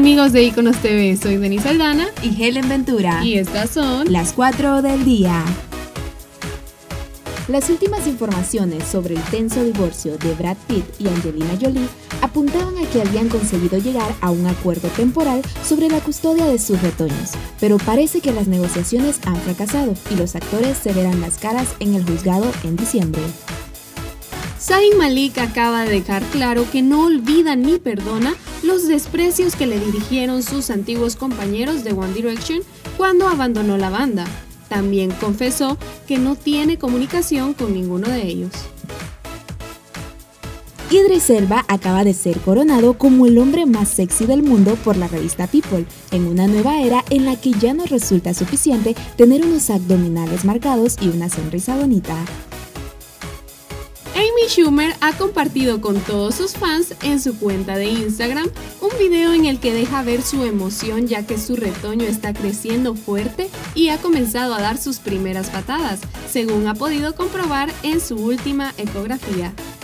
amigos de Iconos TV, soy Denise Aldana y Helen Ventura. Y estas son las 4 del día. Las últimas informaciones sobre el tenso divorcio de Brad Pitt y Angelina Jolie apuntaban a que habían conseguido llegar a un acuerdo temporal sobre la custodia de sus retoños, pero parece que las negociaciones han fracasado y los actores se verán las caras en el juzgado en diciembre. Zayn Malik acaba de dejar claro que no olvida ni perdona los desprecios que le dirigieron sus antiguos compañeros de One Direction cuando abandonó la banda. También confesó que no tiene comunicación con ninguno de ellos. Idris Elba acaba de ser coronado como el hombre más sexy del mundo por la revista People, en una nueva era en la que ya no resulta suficiente tener unos abdominales marcados y una sonrisa bonita. Amy Schumer ha compartido con todos sus fans en su cuenta de Instagram un video en el que deja ver su emoción ya que su retoño está creciendo fuerte y ha comenzado a dar sus primeras patadas, según ha podido comprobar en su última ecografía.